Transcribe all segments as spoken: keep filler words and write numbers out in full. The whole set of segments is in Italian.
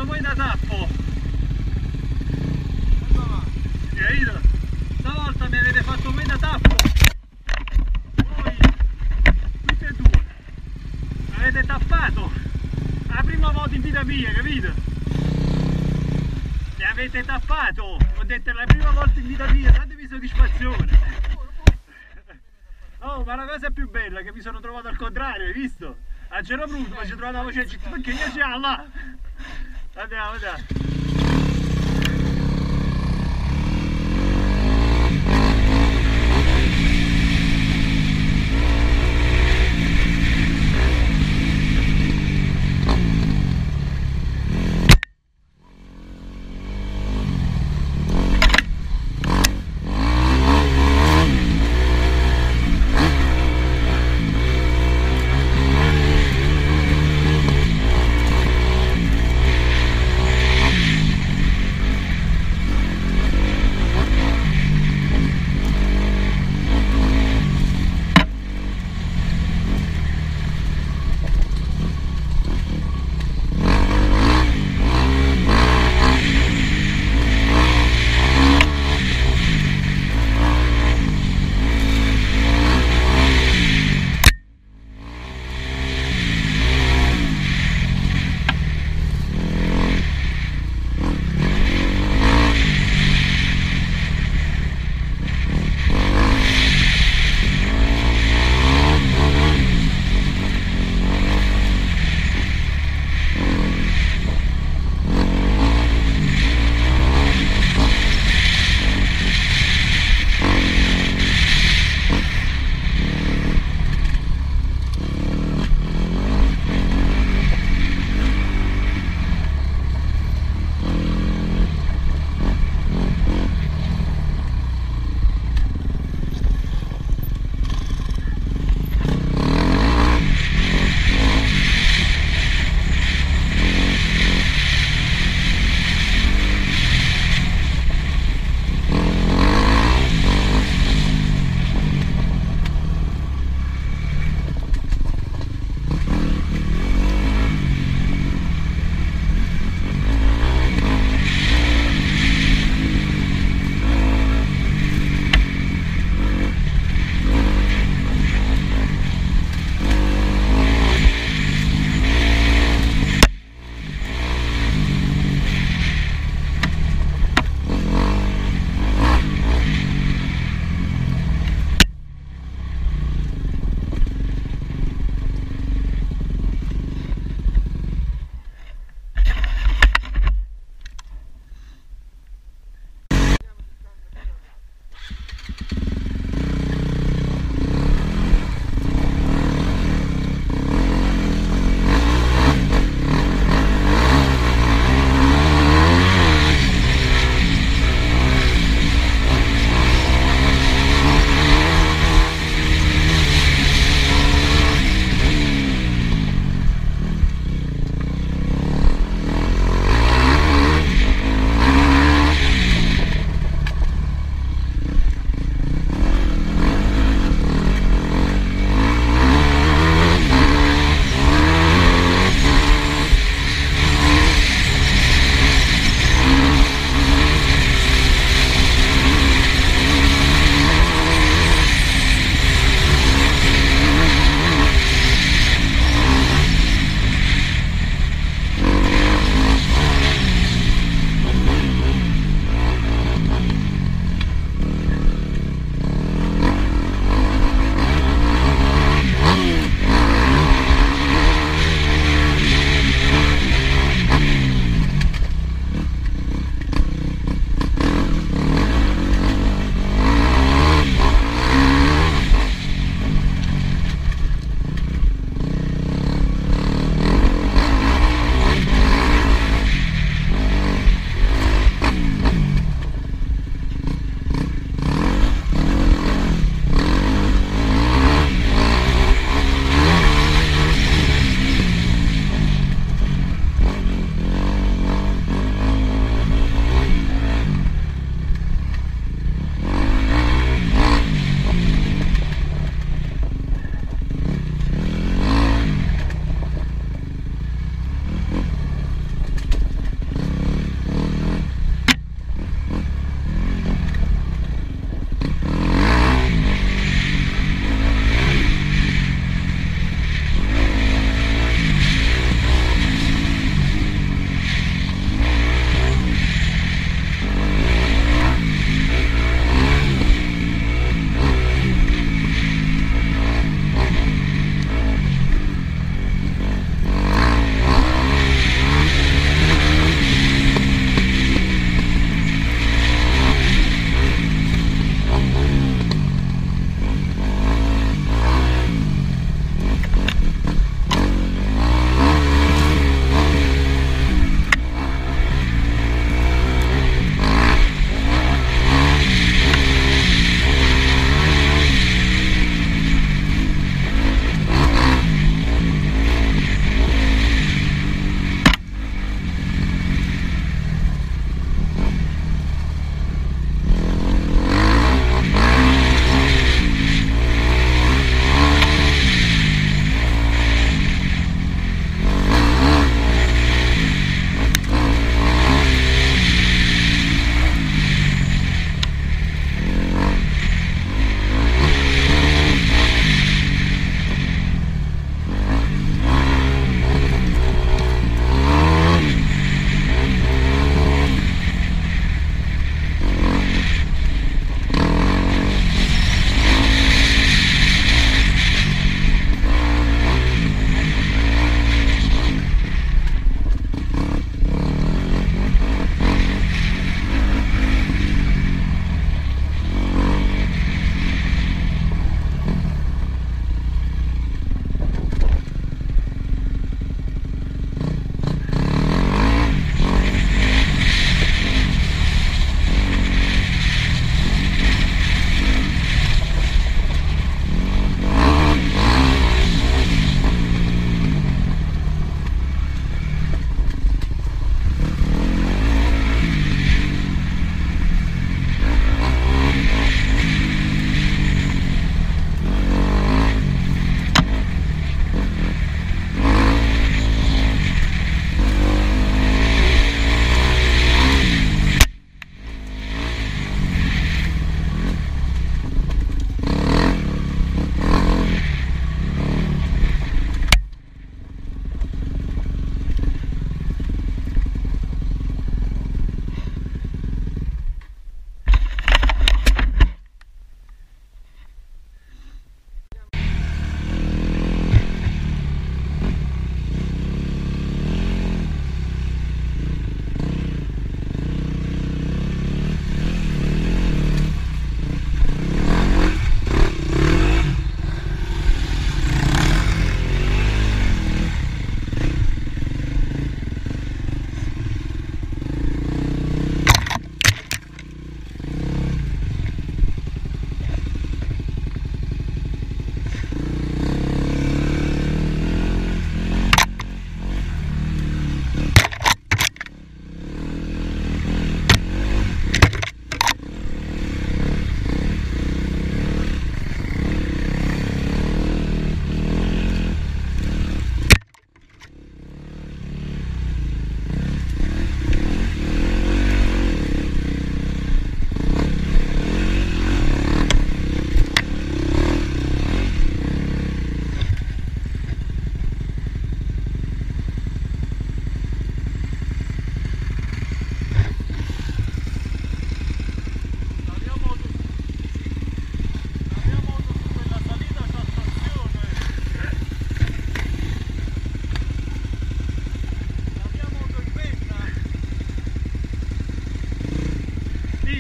fatto poi da tappo. Capito? Stavolta mi avete fatto poi da tappo. Voi, tutti e due, mi avete tappato. La prima volta in vita mia, capito? Mi avete tappato. Ho detto è la prima volta in vita mia, datemi soddisfazione. Oh, ma la cosa più bella è che mi sono trovato al contrario, hai visto? A c'era brutto, ma ci ho trovato la voce, perché io c'è là? Andiamo, andiamo.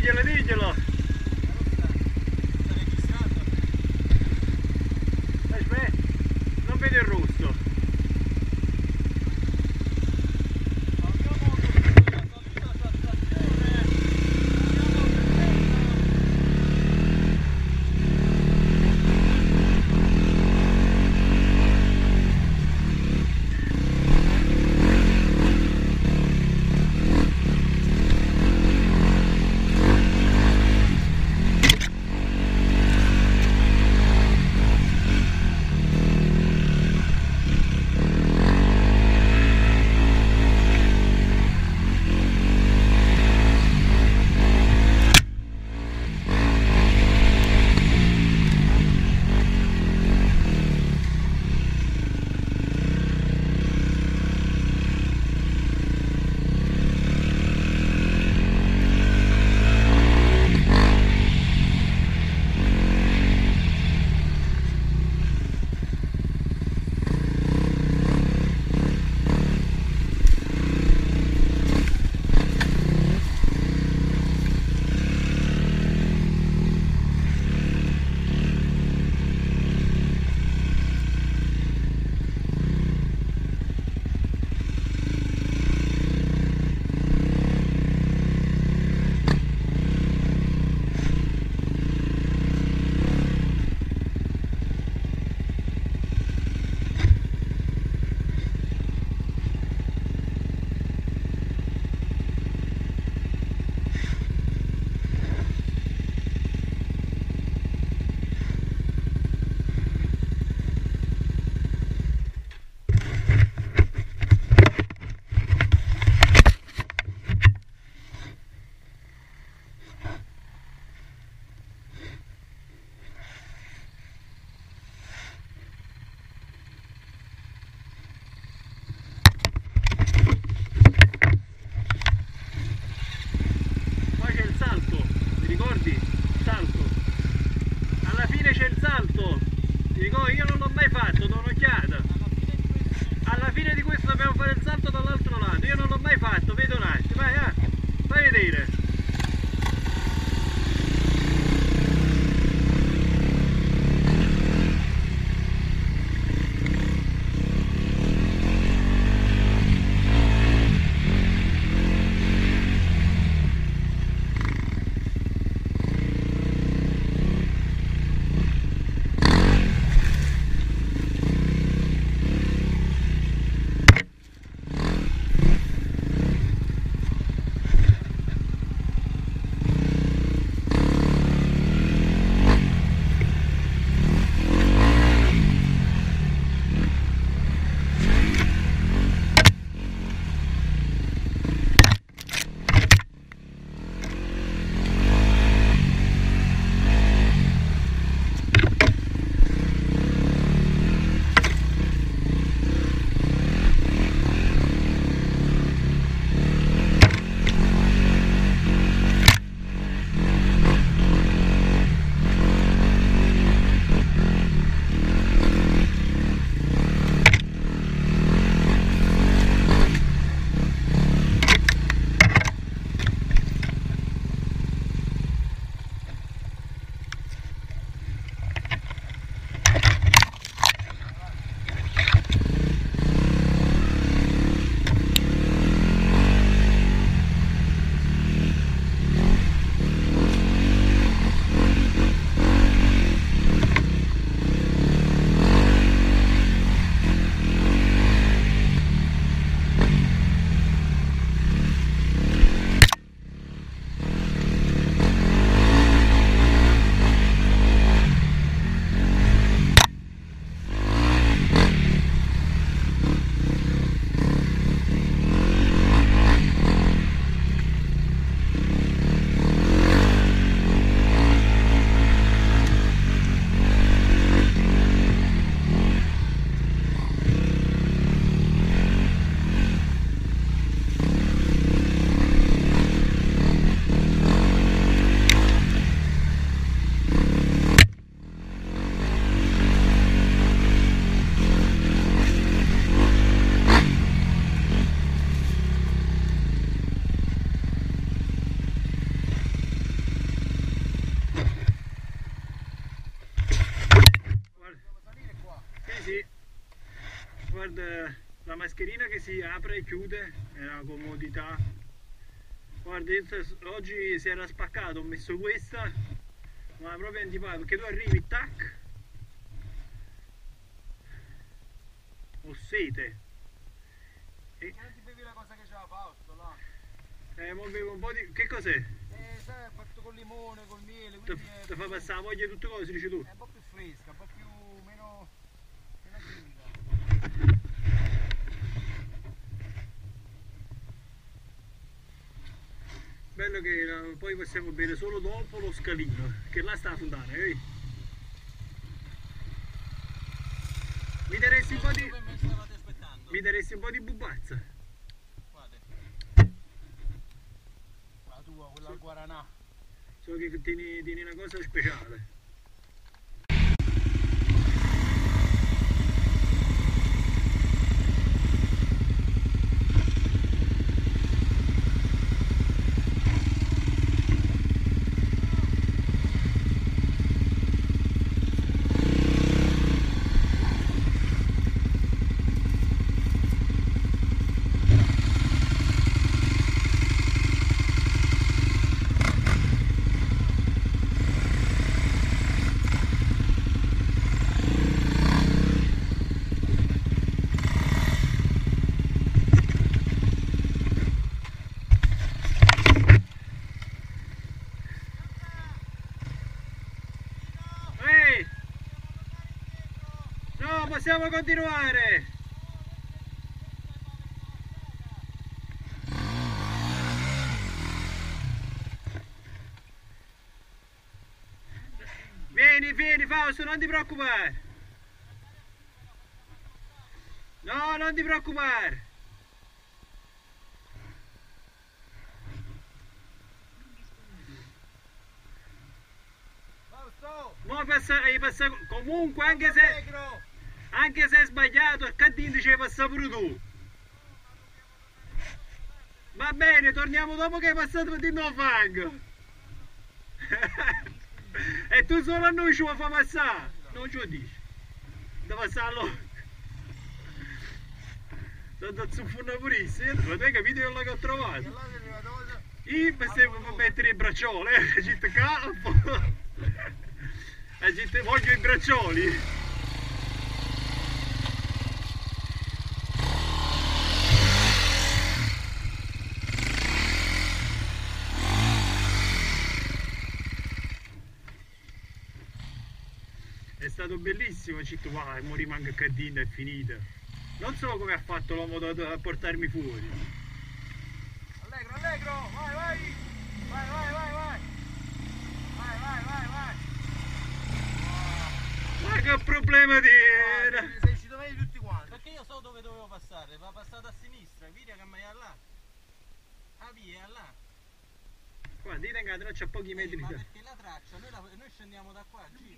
diglielo, diglielo. Sta registrando. Aspetta, non vedo il rosso. Abbiamo costruito la salita a stazione. Andiamo io non l'ho mai fatto, do un'occhiata. Alla fine di questo dobbiamo fare il salto dall'altro lato, io non l'ho mai fatto, vedo un attimo, vai, ah, fai vedere. il, la mascherina che si apre e chiude, è una comodità. Guarda, io oggi si era spaccato, ho messo questa, ma proprio antipatico, perché tu arrivi, tac, ho sete. E... non ti bevi la cosa che c'era Fausto là? Eh, mo bevo un po' di... che cos'è? Eh, sai, è fatto col limone, col miele, Ti quindi è, fa passare la voglia di tutte cose, dici tu? è un po' più fresca, un po' più, meno, meno chimica. Bello che eh, poi possiamo bere solo dopo lo scalino, che là sta la fontana, vedi? Mi daresti un po' di... Dove mi stavate aspettando? mi daresti un po' di bubazza? Guarda. La tua, quella al Guaranà. So che tieni, tieni una cosa speciale. No, possiamo continuare! Vieni, vieni Fausto, non ti preoccupare! No, non ti preoccupare! Fausto! Mo passa, hai passato, comunque anche se, anche se è sbagliato, a Caddini ci hai passato pure tu. Va bene, torniamo dopo che hai passato per dire no fango. E tu solo a noi ci vuoi far passare? Non ce lo dici. Da passare allora. Sono zuffone purissimo, ma tu hai capito quello che ho trovato? Io mi devo mettere i braccioli, eh, ci capo. E voglio i braccioli. È stato bellissimo, citto, vai, mo rimango a Caddina, è finita. Non so come ha fatto l'uomo a portarmi fuori. Allegro, allegro, vai, vai! Vai, vai, vai, vai! Vai, vai, vai, vai! Ma che problema di era? Ah, sei uscito meglio tutti quanti. Perché io so dove dovevo passare, va passato a sinistra, vedi che mi è là. Ah, via, è là. Guarda, dite che la traccia a pochi metri Eh, ma da... perché la traccia, noi, la, noi scendiamo da qua, giro.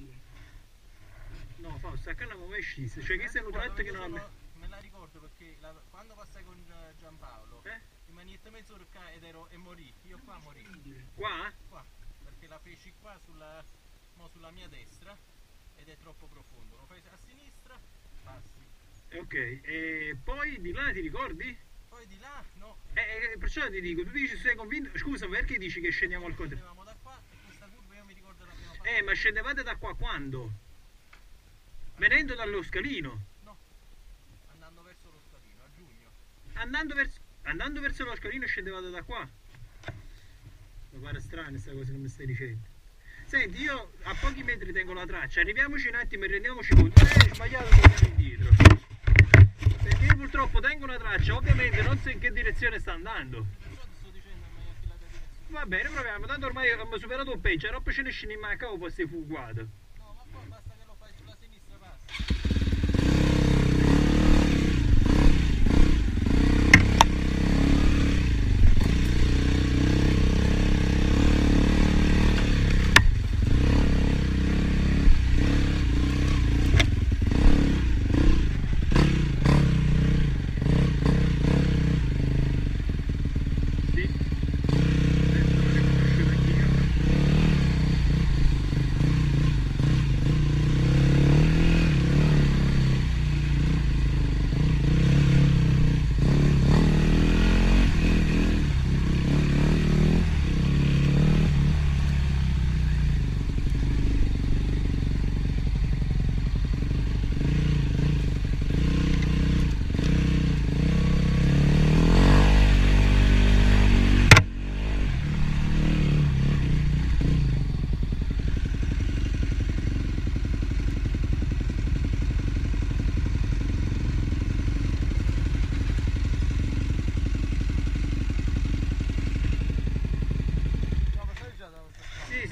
No, Fausto, a canna come è sceso? Cioè, questo è un tratto che non ha... sono, me la ricordo perché la, quando passai con uh, Giampaolo, Eh? rimani mezz'ora ed ero e morì, io qua morì. Qua? Qua, perché la feci qua sulla, mo sulla mia destra ed è troppo profondo. Lo fai a sinistra, passi. Ok, e poi di là ti ricordi? Poi di là, no. Eh, perciò ti dico, tu dici sei convinto... Scusa, perché dici che scendiamo al contrario? Scendevamo da qua e questa curva io mi ricordo la prima parte. Eh, ma scendevate da qua quando? Venendo dallo scalino? No, andando verso lo scalino, a giugno. Andando verso, andando verso lo scalino scendevate da qua? Mi pare strana questa cosa che mi stai dicendo. Senti, io a pochi metri tengo la traccia, arriviamoci un attimo e rendiamoci conto. Eh, sbagliato, torniamo indietro. Perché io purtroppo tengo una traccia, ovviamente non so in che direzione sta andando. Perciò ti sto dicendo a me che la direzione. Va bene, proviamo, tanto ormai abbiamo superato il peggio, non ce ne scendiamo a capo, poi sei fugato. No, ma poi basta che lo fai sulla sinistra, basta.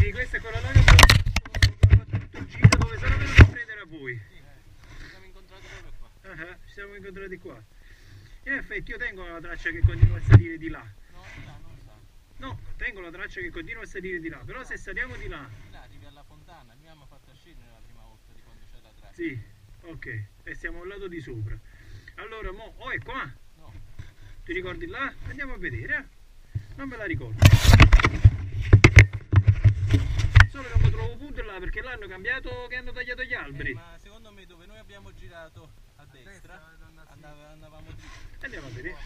Sì, questa è quella là che abbiamo fatto tutto il giro dove sono venuto a prendere a voi. Sì, eh, ci siamo incontrati proprio qua. Ah, ci siamo incontrati qua. In effetti io tengo la traccia che continua a salire di là. No, di là non sa. No, tengo la traccia che continua a salire di là, però se saliamo di là... Di là arrivi alla fontana, mi hanno fatto scendere la prima volta di quando c'è la traccia. Sì, ok, e siamo al lato di sopra. Allora, mo, oh è qua? No. Ti ricordi là? Andiamo a vedere, eh? Non me la ricordo. Solo che mi trovo punto là perché l'hanno cambiato, che hanno tagliato gli alberi. Eh, ma secondo me dove noi abbiamo girato a destra, andav andavamo dritto. Andiamo a vedere.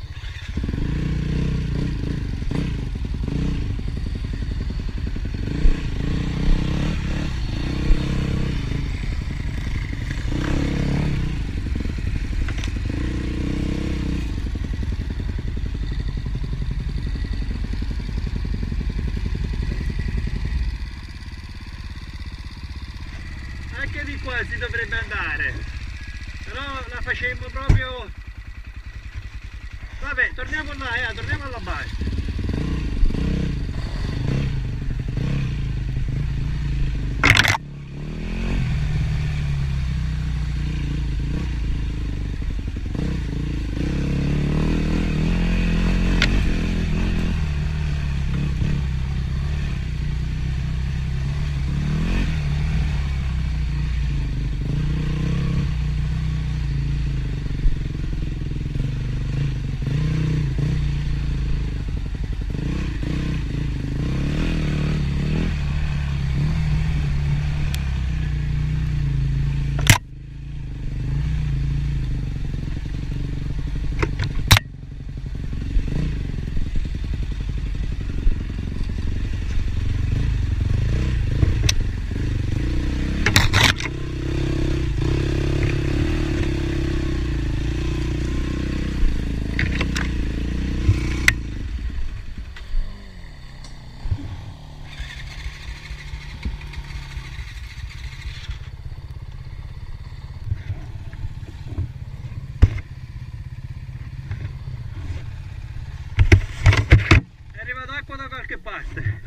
Anche di qua si dovrebbe andare, però la facemmo proprio... Vabbè, torniamo là, eh, torniamo alla base. Da qualche parte.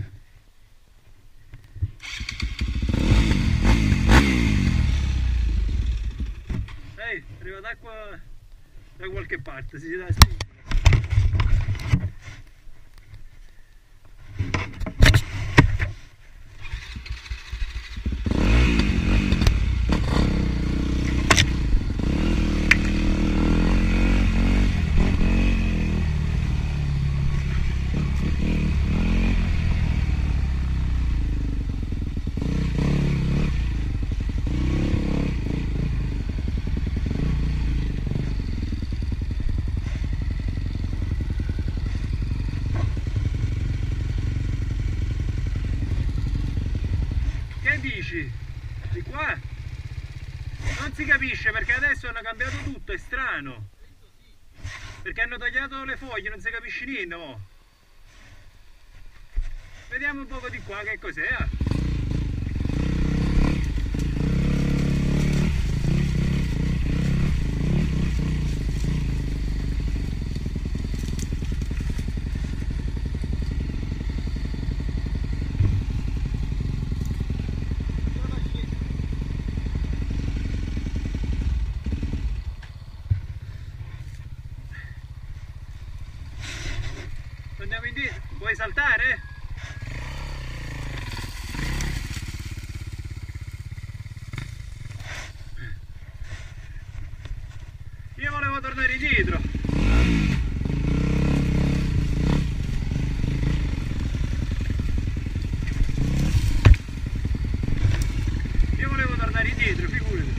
Ehi, arriva d'acqua da qualche parte, si dà spingere. Dici? Di qua? Non si capisce perché adesso hanno cambiato tutto, è strano. Perché hanno tagliato le foglie, non si capisce niente. Oh. Vediamo un poco di qua che cos'è. Andiamo indietro, vuoi saltare? Io volevo tornare indietro. Io volevo tornare indietro, figurati.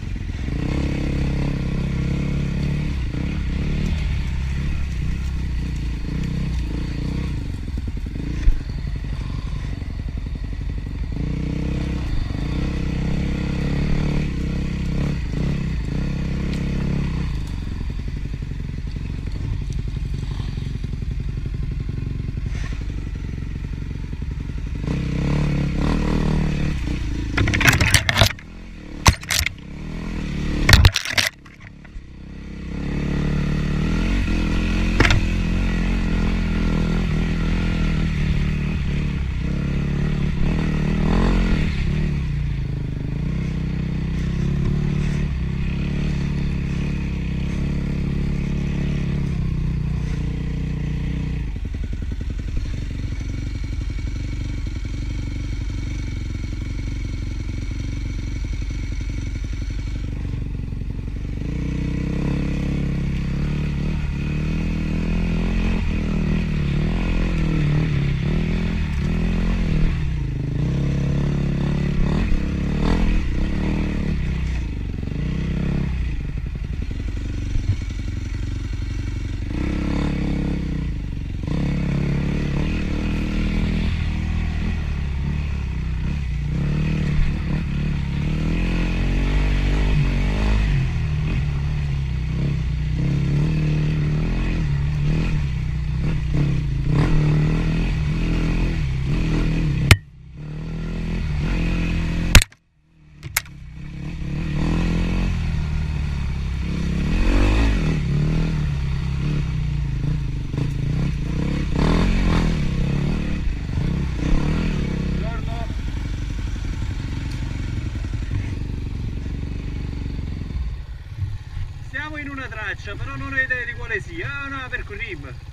roccia, però non ho idea di quale sia, è una percorrib.